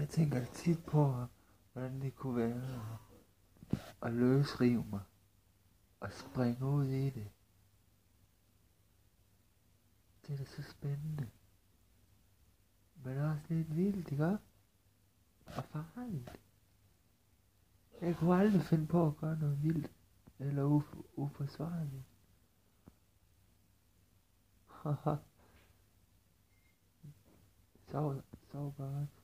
tænker tit på, hvordan det kunne være at løsrive mig og springe ud i det. Det er da så spændende. Men også lidt vildt, ikke? Og farligt. Jeg kunne aldrig finde på at gøre noget vildt eller uforsvarligt. Haha. Sov godt.